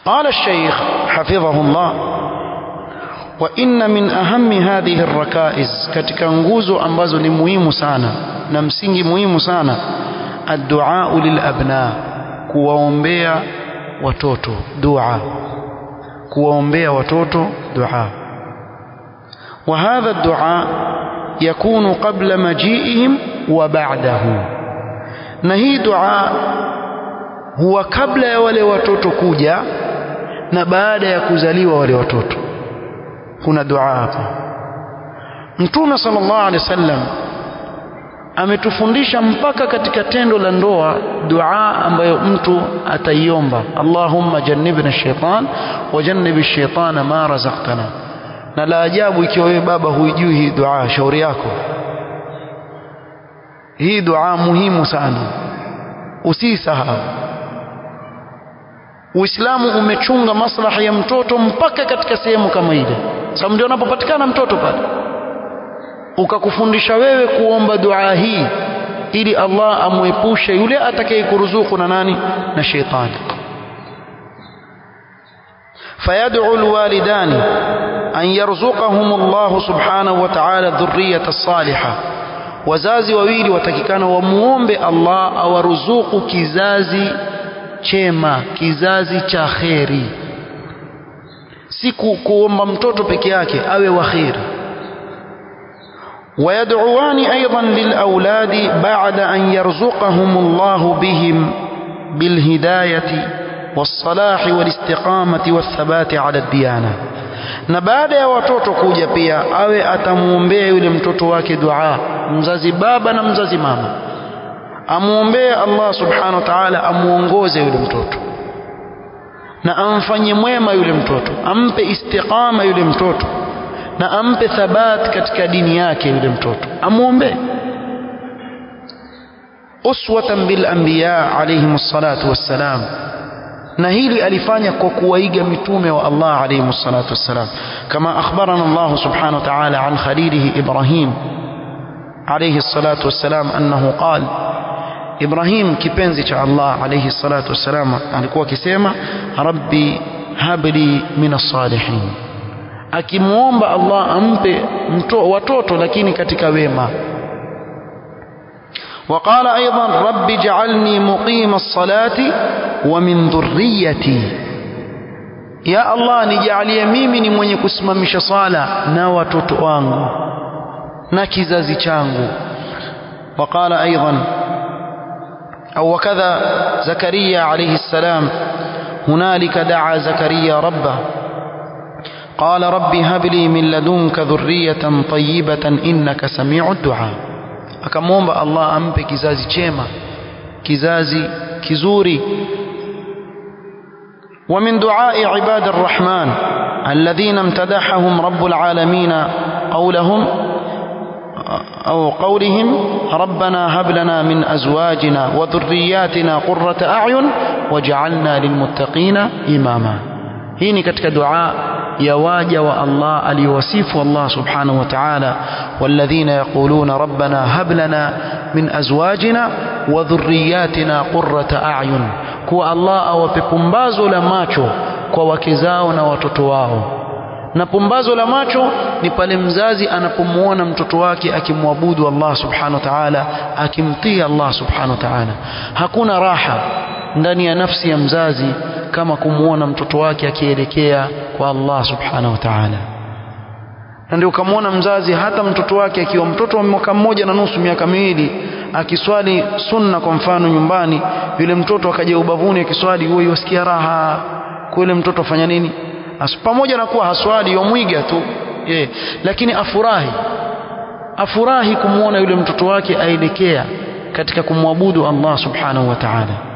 قال الشيخ حفظه الله وإن من أهم هذه الركائز katika nguzo ambazo ni muhimu sana na msingi muhimu sana الدعاء للأبناء kuwaombea watoto dua kuwaombea watoto dua وهذا الدعاء يكون قبل مجيئهم وبعده na hii dua huwa kabla ya wale watoto kuja na baada ya kuzaliwa wale watoto kuna dua hapa. Mtume sallallahu alaihi wasallam ametufundisha mpaka katika tendo la ndoa dua ambayo mtu ataiomba, Allahumma jannibna ash-shaytan wa jannibi ash-shaytana ma razaqtana. Na la ajabu ikiwa wewe baba huijui hii dua, shauri yako, hii dua muhimu sana, usisahau. Uislamu umechunga maslaha ya mtoto mpaka katika sehemu kama ile, sababu ndio unapopatikana mtoto pale. Ukakufundisha wewe kuomba dua hii ili Allah amuepushe yule atakayekuruzuku na nani? Na shetani. فيدعو الوالدان أن يرزقهم الله سبحانه وتعالى الذرية الصالحة. wazazi wawili watakikana wamuombe Allah awaruzuku kizazi chema, kizazi cha kheri. Si kuomba mtoto peke yake awe wa kheri. ويدعوان أيضا للأولاد بعد أن يرزقهم الله بهم بالهداية والصلاح والاستقامة والثبات على الديانة. na baada ya watoto kuja pia awe atamuombea yule mtoto wake dua, mzazi baba na mzazi mama, amuombee Allah subhanahu wa ta'ala amuongoze yule mtoto na amfanye mwema yule mtoto, ampe istiqama yule mtoto na ampe thabat katika dini yake yule mtoto, amuombe. Uswatan bil anbiya alayhimus salatu wassalam. na hili alifanya kwa kuwaiga mitume wa Allah alayhimus salatu wassalam, kama akhbarana Allah subhanahu wa ta'ala an khalilihi Ibrahim alayhi salatu wassalam annahu qala, Ibrahim kipenzi cha Allah alayhi salatu wassalam alikuwa akisema rabbi habli minas salihin, akimuomba Allah ampe watoto lakini katika wema. وقال أيضا رب اجعلني مقيم الصلاة ومن ذريتي, يا الله nijalie mimi ni mwenye kusimamisha sala na watoto wangu na kizazi changu. وقال أيضا أو وكذا زكريا عليه السلام هنالك دعا زكريا ربه قال ربي هب لي من لدنك ذرية طيبة إنك سميع الدعاء. akamwomba Allah ampe kizazi chema, kizazi kizuri. ومن دعاء عباد الرحمن الذين امتدحهم رب العالمين قولهم ربنا هب لنا من أزواجنا وذرياتنا قرة أعين وجعلنا للمتقين إماما. هي katika dua ya waja wa Allah aliyowasifu Allah subhanahu wa ta'ala, walladhina yaquluna rabbana hab lana min azwajina wa dhurriyyatina qurrata a'yun, kwa Allah awape pumbazo la macho kwa wake zao na watoto wao. Na pumbazo la macho ni pale mzazi anapomuona mtoto wake akimwabudu Allah subhanahu wa ta'ala, akimtii Allah subhanahu wa ta'ala. Hakuna raha ndani ya nafsi ya mzazi kama kumuona mtoto wake akielekea kwa Allah subhanahu wa ta'ala. Na ndio ukamwona mzazi hata mtoto wake akiwa mtoto wa mwaka mmoja na nusu, miaka miwili, akiswali sunna kwa mfano nyumbani, yule mtoto akaja ubavuni akiswali, huyo yasikia raha. Kwa yule mtoto afanya nini? Pamoja na kuwa haswali yomwiga tu lakini afurahi kumuona yule mtoto wake aelekea katika kumwabudu Allah subhanahu wa ta'ala.